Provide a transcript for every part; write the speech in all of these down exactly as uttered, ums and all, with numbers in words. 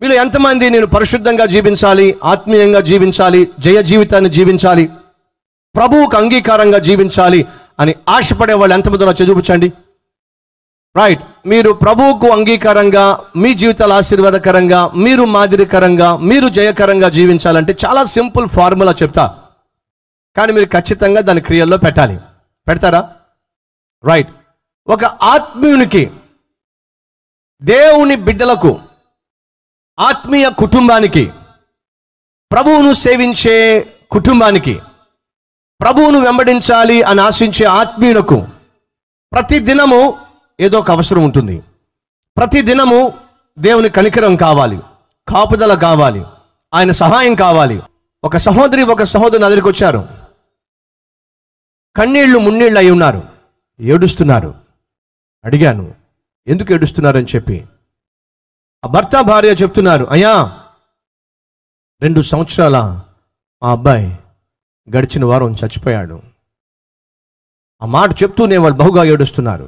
వీళ్ళు ఎంతమంది నేను పరిశుద్ధంగా జీవించాలి, ఆత్మీయంగా జీవించాలి, జయ జీవితాన్ని జీవించాలి, ప్రభువుకు అంగీకారంగా జీవించాలి అని ఆశపడే వాళ్ళు ఎంతమంది చూపించండి. రైట్, మీరు ప్రభువుకు అంగీకారంగా, మీ జీవితాలు ఆశీర్వాదకరంగా, మీరు మాదిరికరంగా, మీరు జయకరంగా జీవించాలంటే చాలా సింపుల్ ఫార్ములా చెప్తా, కానీ మీరు ఖచ్చితంగా దాని క్రియల్లో పెట్టాలి. పెడతారా? రైట్, ఒక ఆత్మీయునికి, దేవుని బిడ్డలకు, ఆత్మీయ కుటుంబానికి, ప్రభువును సేవించే కుటుంబానికి, ప్రభువును వెంబడించాలి అని ఆశించే ఆత్మీయులకు ప్రతి దినము ఏదో ఒక అవసరం ఉంటుంది. ప్రతి దినము దేవుని కనికరం కావాలి, కాపుదల కావాలి, ఆయన సహాయం కావాలి. ఒక సహోదరి ఒక సహోదరు నా దగ్గరికి వచ్చారు. కన్నీళ్లు మున్నీళ్ళు అయి ఉన్నారు, ఏడుస్తున్నారు. అడిగాను ఎందుకు ఏడుస్తున్నారని చెప్పి. ఆ భర్త భార్య చెప్తున్నారు, అయ్యా రెండు సంవత్సరాల మా అబ్బాయి గడిచిన వారం చచ్చిపోయాడు. ఆ మాట చెప్తూనే వాళ్ళు బహుగా ఏడుస్తున్నారు.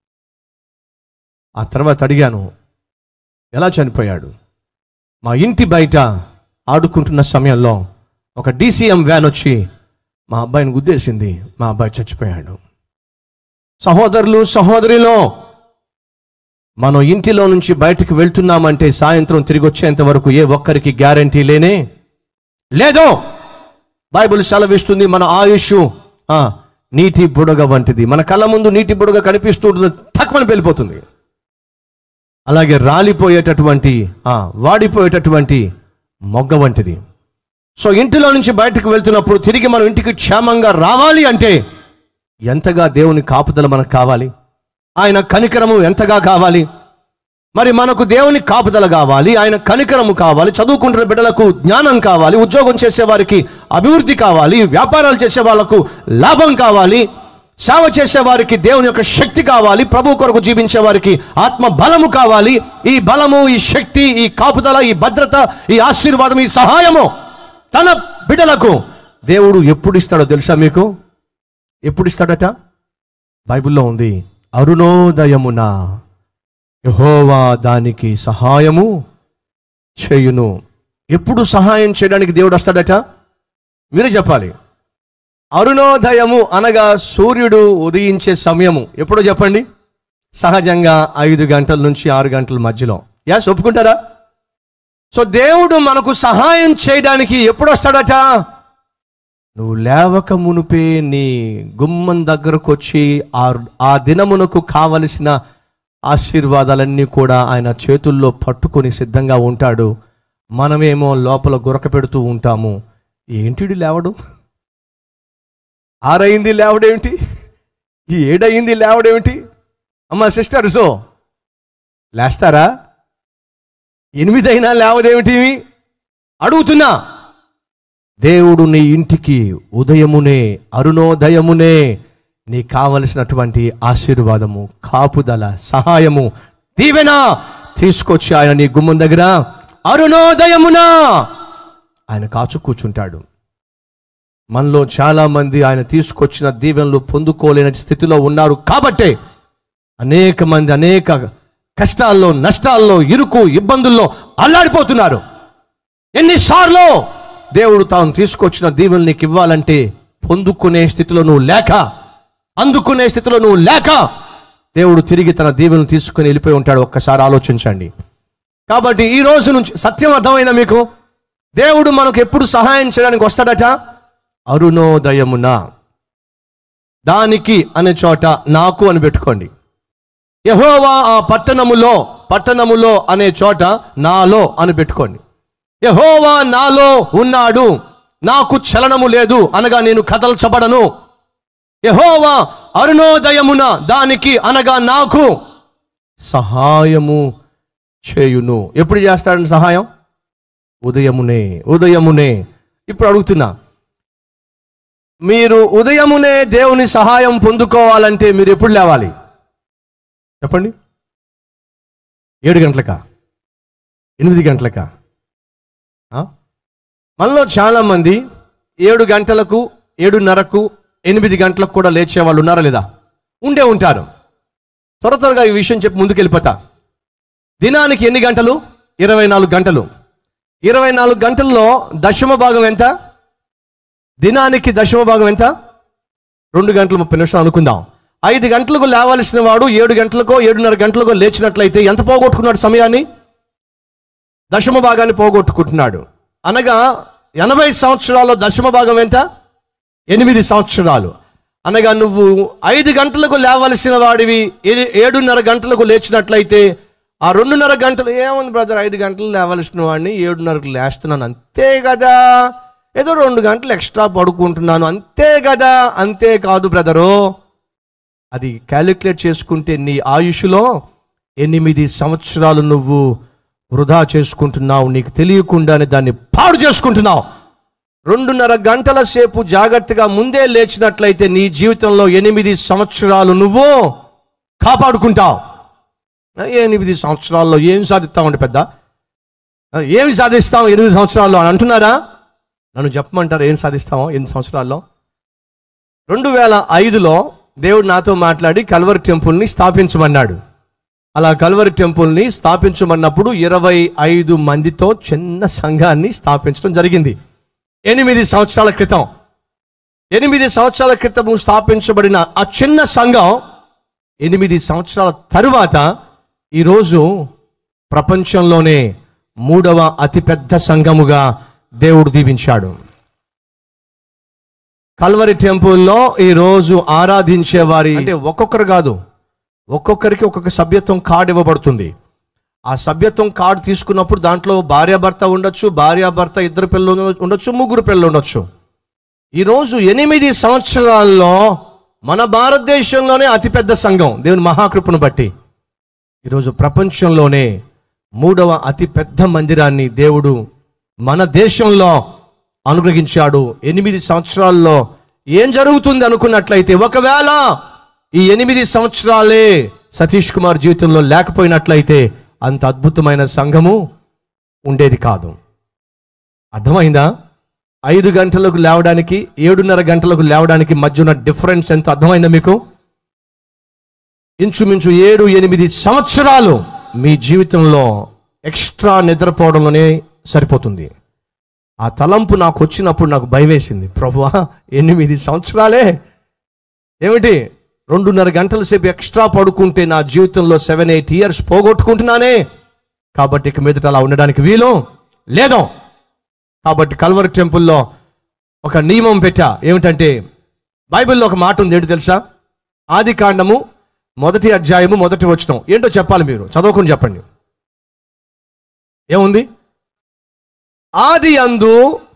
ఆ తర్వాత అడిగాను, ఎలా చనిపోయాడు? మా ఇంటి బయట ఆడుకుంటున్న సమయంలో ఒక డీసీఎం వ్యాన్ వచ్చి మా అబ్బాయిని గుద్దేసింది, మా అబ్బాయి చచ్చిపోయాడు. సహోదరులు సహోదరిలో, మనం ఇంటిలో నుంచి బయటకు వెళ్తున్నామంటే సాయంత్రం తిరిగి వచ్చేంత వరకు ఏ ఒక్కరికి గ్యారంటీ లేనే లేదో. బైబిల్ సెలవిస్తుంది, మన ఆయుష్ నీటి బుడగ వంటిది. మన కళ్ళ ముందు నీటి బుడగ కనిపిస్తూ ఉంటుంది, తక్కువని వెళ్ళిపోతుంది. అలాగే రాలిపోయేటటువంటి వాడిపోయేటటువంటి మొగ్గ వంటిది. సో ఇంటిలో నుంచి బయటకు వెళ్తున్నప్పుడు తిరిగి మనం ఇంటికి క్షేమంగా రావాలి అంటే ఎంతగా దేవుని కాపుదల మనకు కావాలి, ఆయన కనికరము ఎంతగా కావాలి. మరి మనకు దేవుని కాపుదల కావాలి, ఆయన కనికరము కావాలి, చదువుకుంటున్న బిడ్డలకు జ్ఞానం కావాలి, ఉద్యోగం చేసేవారికి అభివృద్ధి కావాలి, వ్యాపారాలు చేసే వాళ్ళకు లాభం కావాలి, సేవ చేసేవారికి దేవుని యొక్క శక్తి కావాలి, ప్రభు కొరకు జీవించే వారికి ఆత్మ బలము కావాలి. ఈ బలము, ఈ శక్తి, ఈ కాపుదల, ఈ భద్రత, ఈ ఆశీర్వాదం, ఈ సహాయము తన బిడ్డలకు దేవుడు ఎప్పుడు ఇస్తాడో తెలుసా మీకు? ఎప్పుడు ఇస్తాడట? బైబిల్లో ఉంది, అరుణోదయమున యెహోవా దానికి సహాయము చేయును. ఎప్పుడు సహాయం చేయడానికి దేవుడు వస్తాడట? మీరే చెప్పాలి. అరుణోదయము అనగా సూర్యుడు ఉదయించే సమయము. ఎప్పుడో చెప్పండి? సహజంగా ఐదు గంటల నుంచి ఆరు గంటల మధ్యలో. యాస్, ఒప్పుకుంటారా? సో దేవుడు మనకు సహాయం చేయడానికి ఎప్పుడు వస్తాడట? నువ్వు లేవక మునుపే నీ గుమ్మం దగ్గరకు వచ్చి ఆ ఆ దినమునకు కావలసిన ఆశీర్వాదాలన్నీ కూడా ఆయన చేతుల్లో పట్టుకొని సిద్ధంగా ఉంటాడు. మనమేమో లోపల గురక పెడుతూ ఉంటాము. ఏంటిది లేవడు? ఆరైంది లేవడేమిటి? ఈ ఏడయింది లేవడేమిటి? అమ్మ సిస్టర్సో లేస్తారా? ఎనిమిదైనా లేవదేమిటి అడుగుతున్నా. దేవుడు నీ ఇంటికి ఉదయమునే, అరుణోదయమునే నీ కావలసినటువంటి ఆశీర్వాదము, కాపుదల, సహాయము, దీవెన తీసుకొచ్చి ఆయన నీ గుమ్మం దగ్గర అరుణోదయమున ఆయన కాచు కూర్చుంటాడు. మనలో చాలా మంది ఆయన తీసుకొచ్చిన దీవెనలు పొందుకోలేని స్థితిలో ఉన్నారు. కాబట్టే అనేక మంది అనేక కష్టాల్లో, నష్టాల్లో, ఇరుకు ఇబ్బందుల్లో అల్లాడిపోతున్నారు. ఎన్నిసార్లు దేవుడు తాను తీసుకొచ్చిన దీవెనలు నీకు ఇవ్వాలంటే పొందుకునే స్థితిలో నువ్వు లేక, అందుకునే స్థితిలో నువ్వు లేక దేవుడు తిరిగి తన దీవెనలు తీసుకుని వెళ్ళిపోయి ఉంటాడు. ఒక్కసారి ఆలోచించండి. కాబట్టి ఈ రోజు నుంచి సత్యం అర్థమైందా మీకు? దేవుడు మనకు ఎప్పుడు సహాయం చేయడానికి వస్తాడట? అరుణోదయమున. దానికి అనే చోట నాకు అని పెట్టుకోండి. యెహోవా ఆ పట్టణములో, పట్టణములో అనే చోట నాలో అని పెట్టుకోండి. యెహోవా నాలో ఉన్నాడు, నాకు చలనము లేదు అనగా నేను కదల్చబడను. యెహోవా అరుణోదయమున, దానికి అనగా నాకు సహాయము చేయును. ఎప్పుడు చేస్తాడని సహాయం? ఉదయమునే, ఉదయమునే. ఇప్పుడు అడుగుతున్నా, మీరు ఉదయమునే దేవుని సహాయం పొందుకోవాలంటే మీరు ఎప్పుడు లేవాలి చెప్పండి? ఏడు గంటలకా? ఎనిమిది గంటలకా? మనలో చాలామంది ఏడు గంటలకు, ఏడున్నరకు, ఎనిమిది గంటలకు కూడా లేచే వాళ్ళు ఉన్నారా లేదా? ఉండే ఉంటారు. త్వర త్వరగా ఈ విషయం చెప్పి ముందుకు వెళ్ళిపోతా. దినానికి ఎన్ని గంటలు? ఇరవై నాలుగు గంటలు. ఇరవై నాలుగు గంటల్లో దశమ భాగం ఎంత? దినానికి దశమ భాగం ఎంత? రెండు గంటల ముప్పై నిమిషాలు అనుకుందాం. ఐదు గంటలకు లేవాల్సిన వాడు ఏడు గంటలకో ఏడున్నర గంటలకో లేచినట్లయితే ఎంత పోగొట్టుకున్నాడు? సమయాన్ని, దశమ భాగాన్ని పోగొట్టుకుంటున్నాడు. అనగా ఎనభై సంవత్సరాల్లో దశమ భాగం ఎంత? ఎనిమిది సంవత్సరాలు. అనగా నువ్వు ఐదు గంటలకు లేవలసిన వాడివి ఏడున్నర గంటలకు లేచినట్లయితే ఆ రెండున్నర గంటలు ఏముంది బ్రదర్, ఐదు గంటలు లేవలసిన వాడిని ఏడున్నరకు లేస్తున్నాను అంతే కదా, ఏదో రెండు గంటలు ఎక్స్ట్రా పడుకుంటున్నాను అంతే కదా. అంతే కాదు బ్రదరు, అది క్యాలిక్యులేట్ చేసుకుంటే నీ ఆయుష్లో ఎనిమిది సంవత్సరాలు నువ్వు వృధా చేసుకుంటున్నావు, నీకు తెలియకుండానే దాన్ని పాడు చేసుకుంటున్నావు. రెండున్నర గంటల సేపు జాగ్రత్తగా ముందే లేచినట్లయితే నీ జీవితంలో ఎనిమిది సంవత్సరాలు నువ్వు కాపాడుకుంటావు. ఎనిమిది సంవత్సరాల్లో ఏం సాధిస్తామంటే పెద్ద, ఏమి సాధిస్తాం ఎనిమిది సంవత్సరాల్లో అని అంటున్నారా? నన్ను చెప్పమంటారు ఏం సాధిస్తామో ఎనిమిది సంవత్సరాల్లో? రెండు వేల ఐదులో దేవుడు నాతో మాట్లాడి కల్వరి టెంపుల్ని స్థాపించమన్నాడు. అలా కల్వరి టెంపుల్ని స్థాపించమన్నప్పుడు ఇరవై ఐదు మందితో చిన్న సంఘాన్ని స్థాపించడం జరిగింది. ఎనిమిది సంవత్సరాల క్రితం ఎనిమిది సంవత్సరాల క్రితం స్థాపించబడిన ఆ చిన్న సంఘం ఎనిమిది సంవత్సరాల తరువాత ఈరోజు ప్రపంచంలోనే మూడవ అతిపెద్ద సంఘముగా దేవుడు దీవించాడు. కల్వరి టెంపుల్లో ఈరోజు ఆరాధించే వారి అంటే ఒక్కొక్కరు కాదు, ఒక్కొక్కరికి ఒక్కొక్క సభ్యత్వం కార్డు ఇవ్వబడుతుంది. ఆ సభ్యత్వం కార్డు తీసుకున్నప్పుడు దాంట్లో భార్యాభర్త ఉండొచ్చు, భార్యాభర్త ఇద్దరు పిల్లలు ఉండొచ్చు, ముగ్గురు పిల్లలు ఉండొచ్చు. ఈరోజు ఎనిమిది సంవత్సరాల్లో మన భారతదేశంలోనే అతిపెద్ద సంఘం దేవుని మహాకృపను బట్టి ఈరోజు ప్రపంచంలోనే మూడవ అతిపెద్ద మందిరాన్ని దేవుడు మన దేశంలో అనుగ్రహించాడు. ఎనిమిది సంవత్సరాల్లో ఏం జరుగుతుంది అనుకున్నట్లయితే, ఒకవేళ ఈ ఎనిమిది సంవత్సరాలే సతీష్ కుమార్ జీవితంలో లేకపోయినట్లయితే అంత అద్భుతమైన సంఘము ఉండేది కాదు. అర్థమైందా? ఐదు గంటలకు లేవడానికి ఏడున్నర గంటలకు లేవడానికి మధ్య ఉన్న డిఫరెన్స్ ఎంత అర్థమైందా మీకు? ఇంచుమించు ఏడు ఎనిమిది సంవత్సరాలు మీ జీవితంలో ఎక్స్ట్రా నిద్రపోవడంలోనే సరిపోతుంది. ఆ తలంపు నాకు వచ్చినప్పుడు నాకు భయం వేసింది. ప్రభువా, ఎనిమిది సంవత్సరాలే ఏమిటి, రెండున్నర గంటల సేపు ఎక్స్ట్రా పడుకుంటే నా జీవితంలో సెవెన్ ఎయిట్ ఇయర్స్ పోగొట్టుకుంటున్నానే. కాబట్టి ఇక మీదట అలా ఉండడానికి వీలు లేదు. కాబట్టి కల్వరి టెంపుల్లో ఒక నియమం పెట్టా. ఏమిటంటే, బైబిల్లో ఒక మాట ఉంది, ఏంటి తెలుసా? ఆది కాండము మొదటి అధ్యాయము మొదటి వచనం. ఏంటో చెప్పాలి, మీరు చదువుకుని చెప్పండి. ఏముంది? ఆది యందు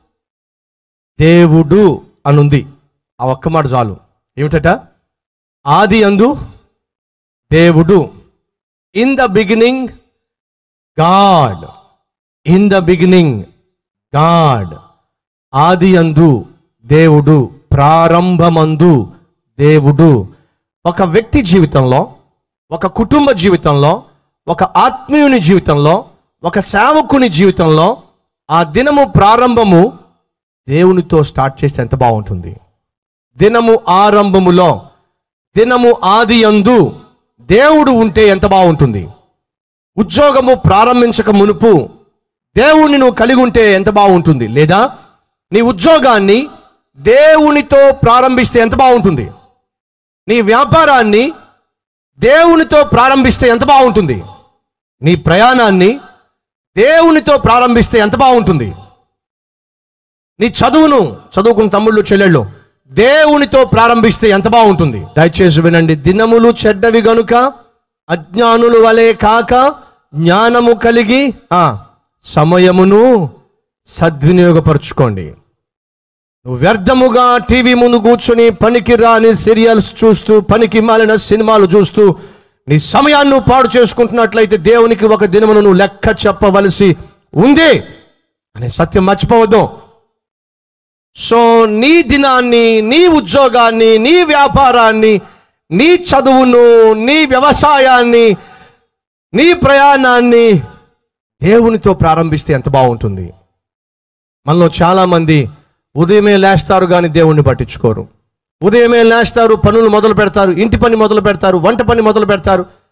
దేవుడు అనుంది. ఆ ఒక్క మాట చాలు. ఏమిటట? ఆది యందు దేవుడు. In the beginning God. In the beginning God. ఆది యందు దేవుడు, ప్రారంభమందు దేవుడు. ఒక వ్యక్తి జీవితంలో, ఒక కుటుంబ జీవితంలో, ఒక ఆత్మీయుని జీవితంలో, ఒక సేవకుని జీవితంలో ఆ దినము ప్రారంభము దేవునితో స్టార్ట్ చేస్తే ఎంత బాగుంటుంది. దినము ఆరంభములో, దినము ఆది యందు దేవుడు ఉంటే ఎంత బాగుంటుంది. ఉద్యోగము ప్రారంభించక మునుపు దేవుణ్ణి నువ్వు కలిగి ఉంటే ఎంత బాగుంటుంది. లేదా నీ ఉద్యోగాన్ని దేవునితో ప్రారంభిస్తే ఎంత బాగుంటుంది. నీ వ్యాపారాన్ని దేవునితో ప్రారంభిస్తే ఎంత బాగుంటుంది. నీ ప్రయాణాన్ని దేవునితో ప్రారంభిస్తే ఎంత బాగుంటుంది. నీ చదువును, చదువుకున్న తమ్ముళ్ళు చెల్లెళ్ళు, దేవునితో ప్రారంభిస్తే ఎంత బాగుంటుంది. దయచేసి వినండి. దినములు చెడ్డవి గనుక అజ్ఞానుల వలె కాక జ్ఞానము కలిగి ఆ సమయమును సద్వినియోగపరుచుకోండి. నువ్వు వ్యర్థముగా టీవీ ముందు కూర్చొని పనికి రాని సీరియల్స్ చూస్తూ, పనికి మాలిన సినిమాలు చూస్తూ నీ సమయాన్ని పాడు చేసుకుంటున్నట్లయితే దేవునికి ఒక దినమును నువ్వు లెక్క చెప్పవలసి ఉంది అనే సత్యం మర్చిపోవద్దు. సో నీ దినాన్ని, నీ ఉద్యోగాన్ని, నీ వ్యాపారాన్ని, నీ చదువును, నీ వ్యవసాయాన్ని, నీ ప్రయాణాన్ని దేవునితో ప్రారంభిస్తే ఎంత బాగుంటుంది. మనలో చాలామంది ఉదయమే లేస్తారు కానీ దేవుణ్ణి పట్టించుకోరు. ఉదయమే లేస్తారు, పనులు మొదలు పెడతారు, ఇంటి పని మొదలు పెడతారు, వంట పని మొదలు పెడతారు,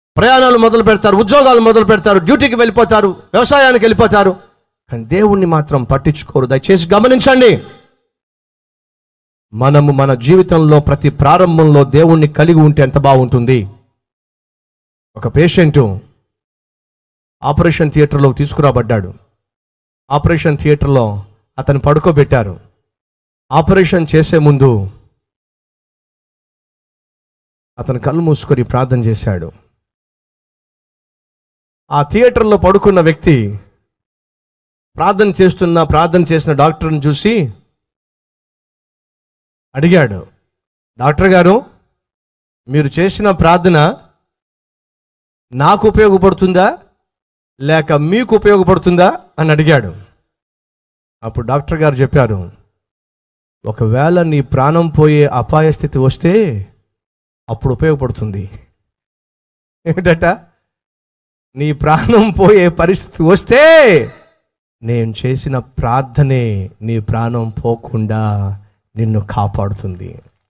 ప్రయాణాలు మొదలు పెడతారు, ఉద్యోగాలు మొదలు పెడతారు, డ్యూటీకి వెళ్ళిపోతారు, వ్యవసాయానికి వెళ్ళిపోతారు, కానీ దేవుణ్ణి మాత్రం పట్టించుకోరు. దయచేసి గమనించండి, మనము మన జీవితంలో ప్రతి ప్రారంభంలో దేవుణ్ణి కలిగి ఉంటే ఎంత బాగుంటుంది. ఒక పేషెంటు ఆపరేషన్ థియేటర్లోకి తీసుకురాబడ్డాడు. ఆపరేషన్ థియేటర్లో అతను పడుకోబెట్టారు. ఆపరేషన్ చేసే ముందు అతను కళ్ళు మూసుకొని ప్రార్థన చేశాడు. ఆ థియేటర్లో పడుకున్న వ్యక్తి ప్రార్థన చేస్తున్న ప్రార్థన చేసిన డాక్టర్ని చూసి అడిగాడు, డాక్టర్ గారు, మీరు చేసిన ప్రార్థన నాకు ఉపయోగపడుతుందా లేక మీకు ఉపయోగపడుతుందా అని అడిగాడు. అప్పుడు డాక్టర్ గారు చెప్పారు, ఒకవేళ నీ ప్రాణం పోయే అపాయ స్థితి వస్తే అప్పుడు ఉపయోగపడుతుంది. ఏమిటట? నీ ప్రాణం పోయే పరిస్థితి వస్తే నేను చేసిన ప్రార్థనే నీ ప్రాణం పోకుండా నిన్ను కాపాడుతుంది.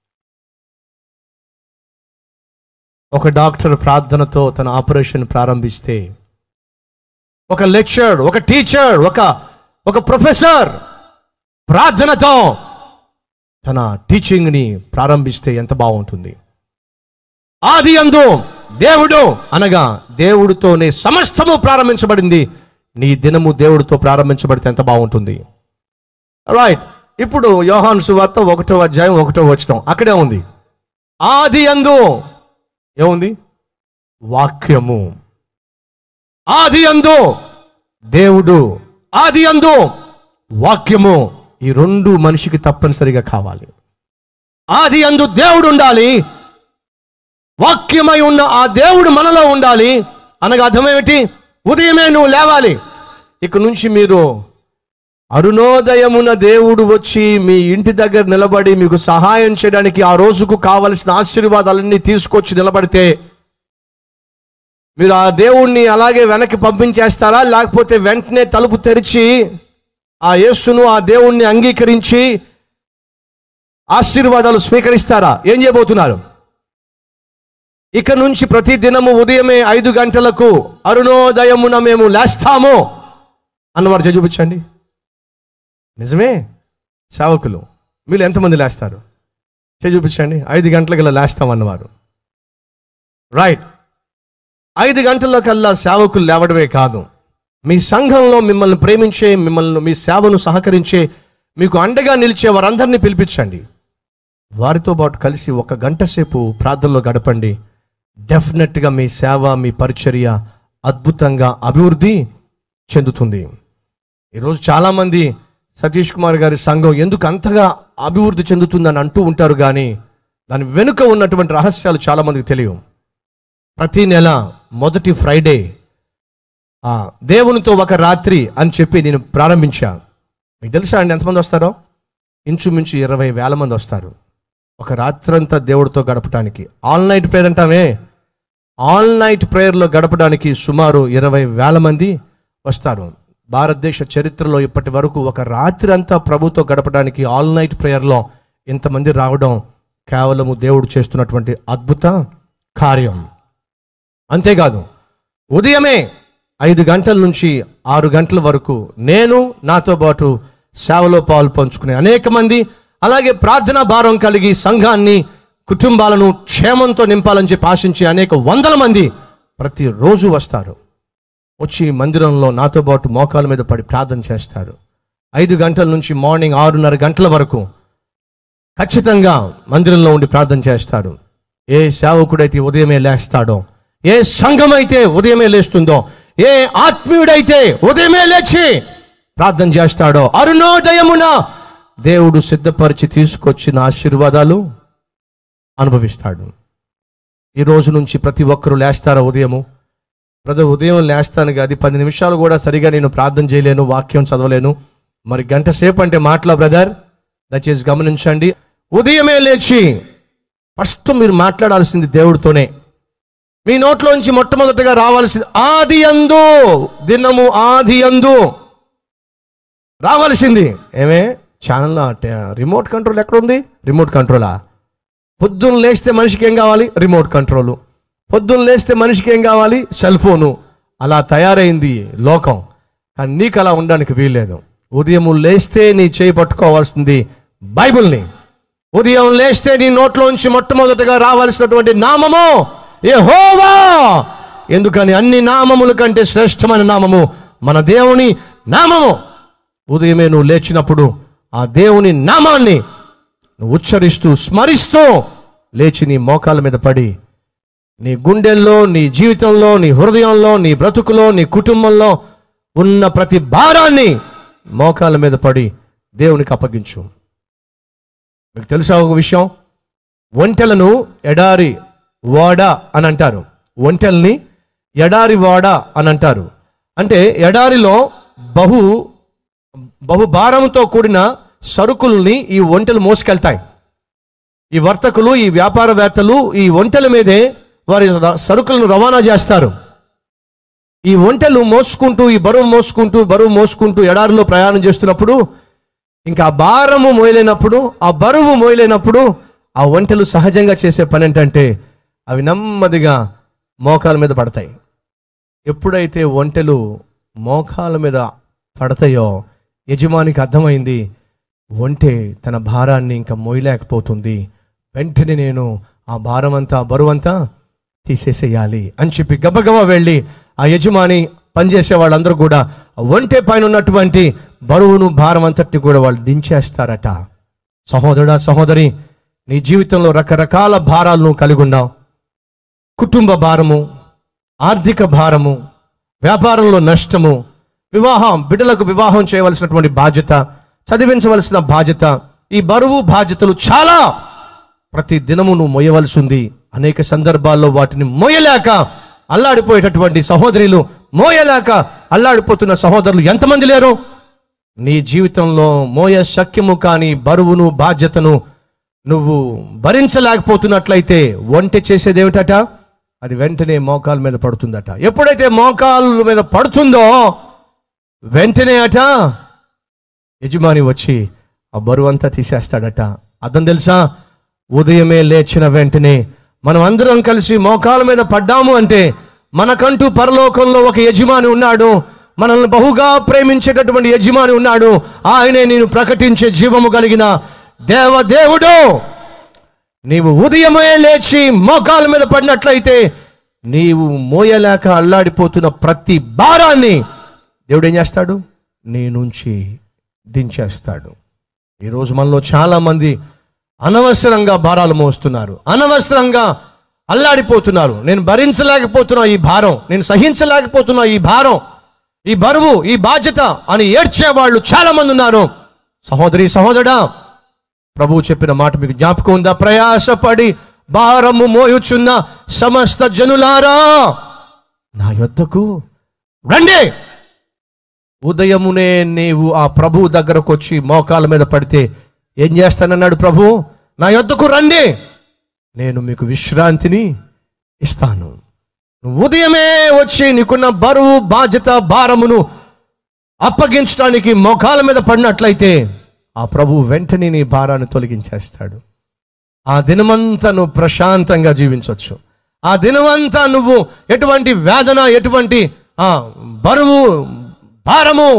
ఒక డాక్టర్ ప్రార్థనతో తన ఆపరేషన్ ప్రారంభిస్తే, ఒక లెక్చరర్, ఒక టీచర్, ఒక ఒక ప్రొఫెసర్ ప్రార్థనతో తన టీచింగ్ని ప్రారంభిస్తే ఎంత బాగుంటుంది. ఆది యందు దేవుడు అనగా దేవుడితోనే సమస్తము ప్రారంభించబడింది. నీ దినము దేవుడితో ప్రారంభించబడితే ఎంత బాగుంటుంది. రైట్, ఇప్పుడు యోహాను సువార్త ఒకటో అధ్యాయం ఒకటో వచనం అక్కడే ఉంది. ఆది యందు ఏముంది? వాక్యము. ఆది యందు దేవుడు, ఆది యందు వాక్యము. ఈ రెండు మనిషికి తప్పనిసరిగా కావాలి. ఆది యందు దేవుడు ఉండాలి, వాక్యమై ఉన్న ఆ దేవుడు మనలో ఉండాలి. అనగా అర్థమేమిటి? ఉదయమే నువ్వు లేవాలి. ఇక నుంచి మీరు అరుణోదయమున దేవుడు వచ్చి మీ ఇంటి దగ్గర నిలబడి మీకు సహాయం చేయడానికి ఆ రోజుకు కావలసిన ఆశీర్వాదాలన్నీ తీసుకొచ్చి నిలబడితే మీరు ఆ దేవుణ్ణి అలాగే వెనక్కి పంపించేస్తారా? లేకపోతే వెంటనే తలుపు తెరిచి ఆ యేసును, ఆ దేవుణ్ణి అంగీకరించి ఆశీర్వాదాలు స్వీకరిస్తారా? ఏం చేయబోతున్నారు? ఇక నుంచి ప్రతి దినము ఉదయమే ఐదు గంటలకు అరుణోదయమున మేము లేస్తాము అన్నవారు చూపించండి. నిజమే సేవకులు, మీరు ఎంతమంది లేస్తారు? చూపించండి. ఐదు గంటలకల్లా లేస్తామన్నవారు. రైట్, ఐదు గంటల కల్లా సేవకులు లేవడమే కాదు, మీ సంఘంలో మిమ్మల్ని ప్రేమించే, మిమ్మల్ని మీ సేవను సహకరించే, మీకు అండగా నిలిచే వారందరినీ పిలిపించండి. వారితో పాటు కలిసి ఒక గంట సేపు ప్రార్థనలో గడపండి. డెఫినెట్గా మీ సేవ, మీ పరిచర్య అద్భుతంగా అభివృద్ధి చెందుతుంది. ఈరోజు చాలామంది సతీష్ కుమార్ గారి సంఘం ఎందుకు అంతగా అభివృద్ధి చెందుతుందని అంటూ ఉంటారు, కానీ దాని వెనుక ఉన్నటువంటి రహస్యాలు చాలామందికి తెలియవు. ప్రతి నెల మొదటి ఫ్రైడే దేవునితో ఒక రాత్రి అని చెప్పి నేను ప్రారంభించాను. మీకు తెలుసా అండి ఎంతమంది వస్తారో? ఇంచుమించు ఇరవై వేల మంది వస్తారు ఒక రాత్రంతా దేవుడితో గడపడానికి. ఆల్ నైట్ ప్రేయర్ అంటామే, ఆల్ నైట్ ప్రేయర్లో గడపడానికి సుమారు ఇరవై వేల మంది వస్తారు. భారతదేశ చరిత్రలో ఇప్పటి వరకు ఒక రాత్రి అంతా ప్రభుతో గడపడానికి ఆల్ నైట్ ప్రేయర్లో ఇంతమంది రావడం కేవలము దేవుడు చేస్తున్నటువంటి అద్భుత కార్యం. అంతేకాదు, ఉదయమే ఐదు గంటల నుంచి ఆరు గంటల వరకు నేను, నాతో పాటు సేవలో పాలు పంచుకునే అనేక మంది, అలాగే ప్రార్థనా భారం కలిగి సంఘాన్ని, కుటుంబాలను క్షేమంతో నింపాలని చెప్పి ఆశించే అనేక వందల మంది ప్రతిరోజు వస్తారు. వచ్చి మందిరంలో నాతో పాటు మోకాల మీద పడి ప్రార్థన చేస్తారు. ఐదు గంటల నుంచి మార్నింగ్ ఆరున్నర గంటల వరకు ఖచ్చితంగా మందిరంలో ఉండి ప్రార్థన చేస్తారు. ఏ సేవకుడైతే ఉదయమే లేస్తాడో, ఏ సంఘం అయితే ఉదయమే లేస్తుందో, ఏ ఆత్మీయుడైతే ఉదయమే లేచి ప్రార్థన చేస్తాడో, అరుణోదయమున దేవుడు సిద్ధపరిచి తీసుకొచ్చిన ఆశీర్వాదాలు అనుభవిస్తాడు. ఈ రోజు నుంచి ప్రతి ఒక్కరూ లేస్తారా ఉదయము? బ్రదర్, ఉదయం లేస్తాను కాదు, పది నిమిషాలు కూడా సరిగా నేను ప్రార్థన చేయలేను, వాక్యం చదవలేను, మరి గంట సేపు అంటే మాటలా బ్రదర్? దయచేసి గమనించండి. ఉదయమే లేచి ఫస్ట్ మీరు మాట్లాడాల్సింది దేవుడితోనే. మీ నోట్లోంచి మొట్టమొదటిగా రావాల్సింది ఆది యందు, దినము ఆది యందు రావాల్సింది. ఏమే ఛానల్ రిమోట్ కంట్రోల్ ఎక్కడ ఉంది? రిమోట్ కంట్రోలా? పొద్దున్న లేస్తే మనిషికి ఏం కావాలి? Remote control. పొద్దున్న లేస్తే మనిషికి ఏం కావాలి? Cell phone. అలా తయారైంది లోకం. కానీ నీకు అలా ఉండడానికి వీల్లేదు. ఉదయం లేస్తే నీ చేయి పట్టుకోవాల్సింది బైబిల్ని. ఉదయం లేస్తే నీ నోట్లోంచి మొట్టమొదటిగా రావాల్సినటువంటి నామము యెహోవా. ఎందుకని? అన్ని నామముల కంటే శ్రేష్టమైన నామము మన దేవుని నామము. ఉదయమే నువ్వు లేచినప్పుడు ఆ దేవుని నామాన్ని నువ్వు ఉచ్చరిస్తూ స్మరిస్తూ లేచి నీ మోకాల మీద పడి నీ గుండెల్లో, నీ జీవితంలో, నీ హృదయంలో, నీ బ్రతుకులో, నీ కుటుంబంలో ఉన్న ప్రతి భారాన్ని మోకాల మీద పడి దేవునికి అప్పగించు. మీకు తెలుసా ఒక విషయం? ఒంటెలను ఎడారి వాడ అని అంటారు. ఒంటెల్ని ఎడారి వాడ అని అంటారు. అంటే ఎడారిలో బహు బహు భారంతో కూడిన సరుకుల్ని ఈ ఒంటెలు మోసుకెళ్తాయి. ఈ వర్తకులు, ఈ వ్యాపారవేత్తలు ఈ ఒంటెల మీదే వారి సరుకులను రవాణా చేస్తారు. ఈ ఒంటెలు మోసుకుంటూ, ఈ బరువు మోసుకుంటూ బరువు మోసుకుంటూ ఎడారిలో ప్రయాణం చేస్తున్నప్పుడు, ఇంకా ఆ భారము మోయలేనప్పుడు, ఆ బరువు మోయలేనప్పుడు ఆ ఒంటెలు సహజంగా చేసే పని ఏంటంటే అవి నెమ్మదిగా మోకాల మీద పడతాయి. ఎప్పుడైతే ఒంటెలు మోకాల మీద పడతాయో యజమానికి అర్థమైంది, ఒంటె తన భారాన్ని ఇంకా మోయలేకపోతుంది, వెంటనే నేను ఆ భారం అంతా బరువంతా తీసేసేయాలి అని చెప్పి గబగబా వెళ్ళి ఆ యజమాని పనిచేసే వాళ్ళందరూ కూడా ఒంటె పైన ఉన్నటువంటి బరువును, భారం అంతటి కూడా వాళ్ళు దించేస్తారట. సహోదరుడా, సహోదరి, నీ జీవితంలో రకరకాల భారాలను కలిగి ఉన్నావు. కుటుంబ భారము, ఆర్థిక భారము, వ్యాపారంలో నష్టము, వివాహం, బిడ్డలకు వివాహం చేయవలసినటువంటి బాధ్యత, చదివించవలసిన బాధ్యత, ఈ బరువు బాధ్యతలు చాలా ప్రతి దినము నువ్వు మోయవలసి ఉంది. అనేక సందర్భాల్లో వాటిని మోయలేక అల్లాడిపోయేటటువంటి సహోదరులు, మోయలేక అల్లాడిపోతున్న సహోదరులు ఎంతమంది లేరు? నీ జీవితంలో మోయ శక్యము కాని బరువును, బాధ్యతను నువ్వు భరించలేకపోతున్నట్లయితే ఒంటె చేసేది ఏమిటట? అది వెంటనే మోకాల మీద పడుతుందట. ఎప్పుడైతే మోకాళ్ళ మీద పడుతుందో వెంటనే అట యజమాని వచ్చి ఆ బరువు అంతా తీసేస్తాడట. అర్థం తెలుసా? ఉదయమే లేచిన వెంటనే మనం అందరం కలిసి మోకాల మీద పడ్డాము అంటే మనకంటూ పరలోకంలో ఒక యజమాని ఉన్నాడు. మనల్ని బహుగా ప్రేమించేటటువంటి యజమాని ఉన్నాడు. ఆయనే నేను ప్రకటించే జీవము కలిగిన దేవదేవుడు. నీవు ఉదయమే లేచి మోకాల మీద పడినట్లయితే నీవు మోయలేక అల్లాడిపోతున్న ప్రతి భారాన్ని దేవుడు ఏం చేస్తాడు? నీ నుంచి దించేస్తాడు. ఈరోజు మనలో చాలా మంది అనవసరంగా భారాలు మోస్తున్నారు, అనవసరంగా అల్లాడిపోతున్నారు. నేను భరించలేకపోతున్నా ఈ భారం, నేను సహించలేకపోతున్నా ఈ భారం, ఈ బరువు, ఈ బాధ్యత అని ఏడ్చేవాళ్ళు చాలా మంది ఉన్నారు. సహోదరి, సహోదరుడా, ప్రభువు చెప్పిన మాట మీకు జ్ఞాపకం ఉందా? ప్రయాసపడి భారము మోయుచున్న సమస్త జనులారా నా యొద్దకు రండి. ఉదయమునే నీవు ఆ ప్రభువు దగ్గరకు వచ్చి మోకాల మీద పడితే ఏం చేస్తానన్నాడు ప్రభు? నా యొద్దకు రండి, నేను మీకు విశ్రాంతిని ఇస్తాను. ఉదయమే వచ్చి నీకున్న బరువు, బాధ్యత, భారమును అప్పగించడానికి మోకాల మీద పడినట్లయితే ఆ ప్రభు వెంటనే నీ భారాన్ని తొలగించేస్తాడు. ఆ దినమంతా నువ్వు ప్రశాంతంగా జీవించవచ్చు. ఆ దినమంతా నువ్వు ఎటువంటి వేదన, ఎటువంటి ఆ బరువు, భారము,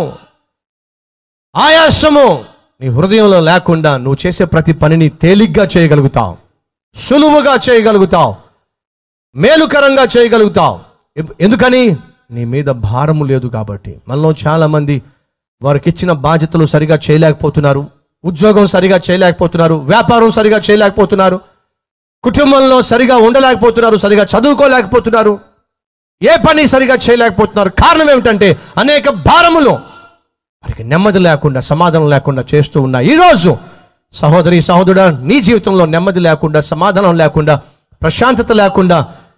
ఆయాసము నీ హృదయంలో లేకుండా నువ్వు చేసే ప్రతి పనిని తేలిగ్గా చేయగలుగుతావు, సులువుగా చేయగలుగుతావు, మేలుకరంగా చేయగలుగుతావు. ఎందుకని? నీ మీద భారము లేదు కాబట్టి. మనలో చాలామంది వారికి ఇచ్చిన బాధ్యతలు సరిగా చేయలేకపోతున్నారు, ఉద్యోగం సరిగా చేయలేకపోతున్నారు, వ్యాపారం సరిగా చేయలేకపోతున్నారు, కుటుంబంలో సరిగా ఉండలేకపోతున్నారు, సరిగా చదువుకోలేకపోతున్నారు, ఏ పని సరిగా చేయలేకపోతున్నారు. కారణం ఏమిటంటే అనేక భారములు వారికి నెమ్మది లేకుండా, సమాధానం లేకుండా చేస్తూ ఉన్నాయి. ఈరోజు సహోదరి, సహోదరుడా, నీ జీవితంలో నెమ్మది లేకుండా, సమాధానం లేకుండా, ప్రశాంతత లేకుండా,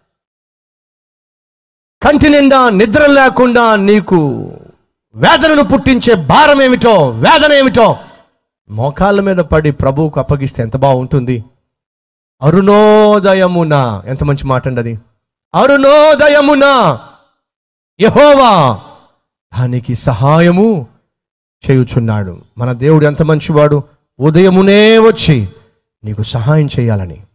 కంటి నిండా నిద్ర లేకుండా నీకు వేదనను పుట్టించే భారం ఏమిటో, వేదన ఏమిటో మోకాళ్ళ మీద పడి ప్రభువుకు అప్పగిస్తే ఎంత బాగుంటుంది. అరుణోదయమున, ఎంత మంచి మాట అండి అది. అరుణోదయమున యెహోవా దానికి సహాయము చేయుచున్నాడు. మన దేవుడు ఎంత మంచివాడు. ఉదయమునే వచ్చి నీకు సహాయం చేయాలని